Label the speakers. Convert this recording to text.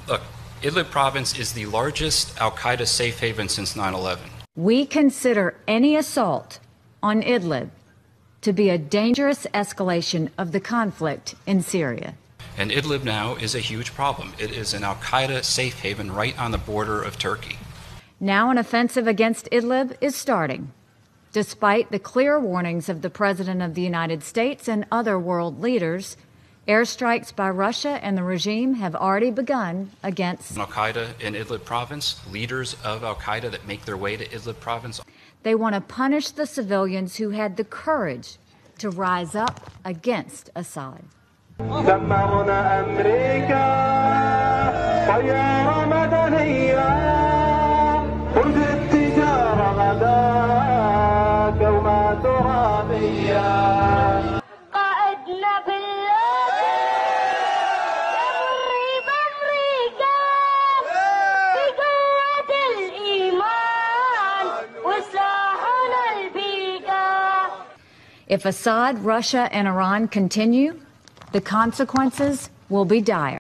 Speaker 1: Look, Idlib province is the largest al-Qaeda safe haven since 9/11.
Speaker 2: We consider any assault on Idlib to be a dangerous escalation of the conflict in Syria.
Speaker 1: And Idlib now is a huge problem. It is an al-Qaeda safe haven right on the border of Turkey.
Speaker 2: Now an offensive against Idlib is starting, despite the clear warnings of the President of the United States and other world leaders. Airstrikes by Russia and the regime have already begun against
Speaker 1: al-Qaeda in Idlib province, leaders of al-Qaeda that make their way to Idlib province.
Speaker 2: They want to punish the civilians who had the courage to rise up against Assad. If Assad, Russia, and Iran continue, the consequences will be dire.